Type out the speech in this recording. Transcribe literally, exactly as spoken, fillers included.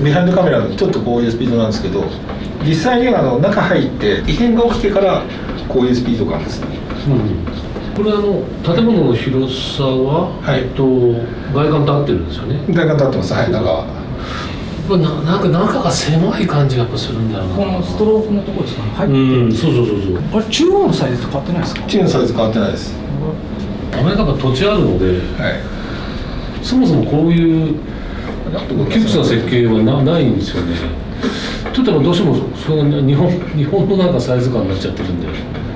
ビハインドカメラのちょっとこういうスピードなんですけど、実際にはあの中入って異変が起きてからこういうスピード感ですね。 うん、これあの建物の広さは、はい、えっと外観立ってるんですよね。 外観立ってます。はい、中は。 ななんか中が狭い感じがやっぱするんだよな。 このストロークのところですかね。入って、 うん、そうそうそうそう。 あれ中央のサイズと変わってないですか？ 中央のサイズ変わってないです。 アメリカは土地あるので、はい、そもそもこういう窮屈な設計は な, ないんですよね。ちょっとどうしてもそれが日本日本のなんかサイズ感になっちゃってるんで。